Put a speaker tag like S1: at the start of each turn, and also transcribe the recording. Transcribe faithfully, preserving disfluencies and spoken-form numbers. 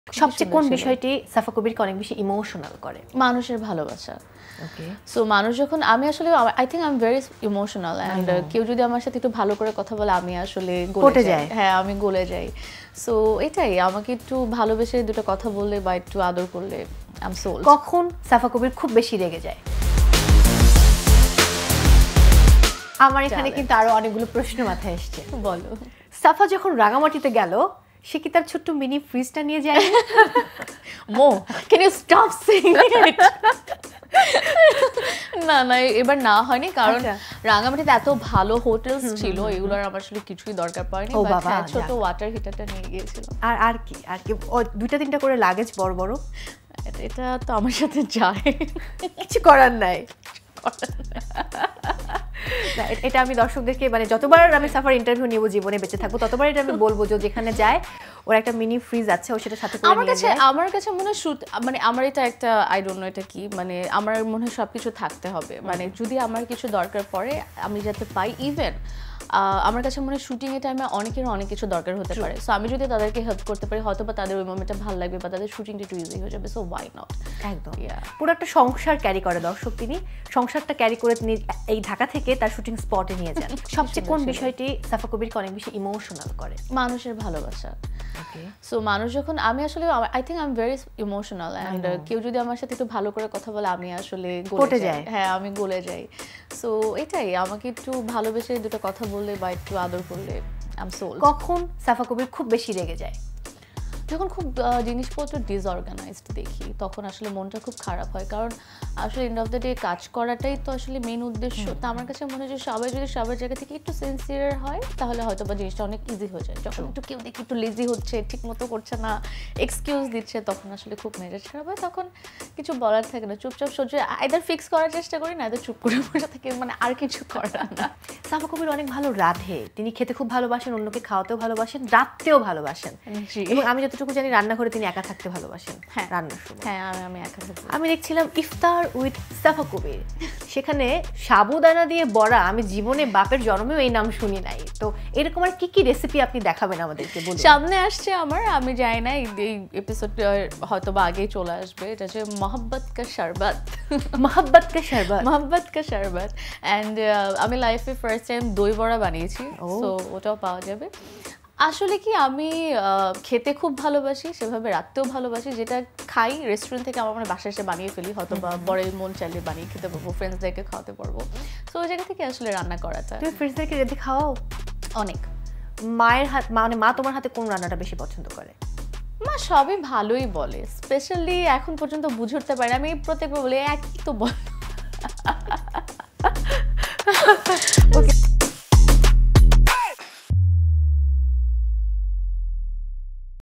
S1: সবচেয়ে কোন বিষয়টি সাফা কবিরকে অনেক বেশি ইমোশনাল করে?
S2: মানুষের ভালোবাসা।
S1: ওকে।
S2: সো মানুষ যখন আমি আসলে I think I am very emotional and কেউ যদি আমার সাথে একটু ভালো করে কথা বলে আমি আসলে গলে যাই। হ্যাঁ আমি গলে যাই। সো এটাই আমাকে একটু ভালোবেসে দুটো কথা বললে বা একটু আদর করলে আই এম সোল্ড।
S1: কখন সাফা কবির খুব বেশি রেগে যায়? আমার এখানে কিন্তু আরো অনেকগুলো প্রশ্ন মাথায় আসছে।
S2: বলো।
S1: সাফা যখন রাঙামাটিতে গেল সে কি তার ছোট্ট মিনি ফ্রিজটা নিয়ে যায়?
S2: মো can you stop saying it? না না এবার না হয়নি কারণ রাঙামাটিতে এত ভালো হোটেলস ছিল এগুলোর আমার আসলে কিছুই দরকার পড়েনি বাট ছোট ওয়াটার হিটারটা নিয়ে গিয়েছিল।
S1: আর আর কি আর কি দুইটা তিনটা করে লাগেজ বড় বড়
S2: এটা তো আমার সাথে যায়
S1: কিছু করার নাই। এটা আমি দর্শকদেরকে মানে যতবার আমি সাফার ইন্টারভিউ নিব জীবনে বেঁচে থাকবো ততবার এটা আমি বলবো যে যেখানে যায় ওর একটা মিনি ফ্রিজ আছে ও সেটা সাথে করে
S2: আমার কাছে আমার কাছে মনে হয় শুট মানে আমার এটা একটা আই ডোন্ট নো এটা কি মানে আমার মনে হয় সবকিছু থাকতে হবে মানে যদি আমার কিছু দরকার পড়ে আমি যাতে পাই ইভেন আমার কাছে মনে হয় শুটিং এর টাইমে অনেকের অনেক কিছু দরকার হতে পারে সো আমি যদি তাদেরকে হেল্প করতে পারি হয়তো বা তাদের ওই মোমেন্টটা ভালো লাগবে বা তাদের শুটিংটা একটু ইজি হয়ে যাবে সো ওয়াই নট।
S1: একদম পুরো একটা সংসার ক্যারি করে দর্শক তিনি সংসারটা ক্যারি করে তিনি এই ঢাকা থেকে তার শুটিং স্পটে নিয়ে যান। সবচেয়ে কোন বিষয়টি সাফা কবিরকে অনেক বেশি ইমোশনাল করে?
S2: মানুষের ভালোবাসা। সো মানুষ যখন আমি আসলে I think I am very emotional and কেউ যদি আমার সাথে একটু ভালো করে কথা বলে আমি আসলে গলে যাই। হ্যাঁ আমি গলে যাই। সো এটাই আমাকে একটু ভালোবেসে দুটো কথা বললে বা একটু আদর করলে আই এম সোল্ড।
S1: কখন সাফা কবির খুব বেশি রেগে যায়?
S2: যখন খুব জিনিসপত্র ডিসঅর্গানাইজড দেখি তখন আসলে মনটা খুব খারাপ হয় কারণ আসলে এন্ড অফ দ্য ডে কাজ করাটাই তো আসলে মেইন উদ্দেশ্য। তো আমার কাছে মনে হয় যে সবাই যদি সবার জায়গা থেকে একটু সিনসিয়ার হয় তাহলে হয়তো বা জিনিসটা অনেক ইজি হয়ে যায়। যখন একটু কেউ দেখি একটু লেজি হচ্ছে ঠিক মতো করছে না এক্সকিউজ দিচ্ছে তখন আসলে খুব মেজাজ খারাপ হয় তখন কিছু বলার থাকে না চুপচাপ সহ্য আইদার ফিক্স করার চেষ্টা করি না আইদার চুপ করে বসে থাকি মানে আর কিছু করার না।
S1: সাফা কবির অনেক ভালো রাঁধে তিনি খেতে খুব ভালোবাসেন অন্যকে খাওয়াতেও ভালোবাসেন রাঁধতেও ভালোবাসেন এবং আমি যতটুকু জানি রান্নাঘরে তিনি একা থাকতে ভালোবাসেন।
S2: হ্যাঁ
S1: রান্নার সময়
S2: হ্যাঁ আমি একা থাকি।
S1: আমি দেখছিলাম ইফতার উইথ সাফা কবির সেখানে সাবুদানা দিয়ে বড়া আমি জীবনে বাপের জন্মেও এই নাম শুনি নাই। তো এরকম আর কি কি রেসিপি আপনি দেখাবেন আমাদেরকে বলুন?
S2: সামনে আসছে আমার আমি জানি না এই এপিসোডটা হয়তো বা আগেই চলে আসবে এটা হচ্ছে মোহাব্বত কা শরবত।
S1: মোহাব্বত কা শরবত
S2: মোহাব্বত কা শরবত অ্যান্ড আমি লাইফে ফার্স্ট টাইম দই বড়া বানিয়েছি সো ওটাও পাওয়া যাবে। আসলে কি আমি খেতে খুব ভালোবাসি সেভাবে রাখতেও ভালোবাসি যেটা খাই রেস্টুরেন্ট থেকে আমার মানে বাসায় এসে বানিয়ে ফেলি হয়তো বা বড় মন চাইলে বানিয়ে খেতে পারবো ফ্রেন্ডসদেরকে খাওয়াতে পারবো সো ওই জায়গা থেকে আসলে রান্না করাটা।
S1: তুমি ফ্রেন্ডসদেরকে রেডি খাওয়াও?
S2: অনেক।
S1: মায়ের হাত মানে মা তোমার হাতে কোন রান্নাটা বেশি পছন্দ করে?
S2: মা সবই ভালোই বলে স্পেশালি এখন পর্যন্ত বুঝে উঠতে পারি আমি প্রত্যেকবার বলি একই তো বল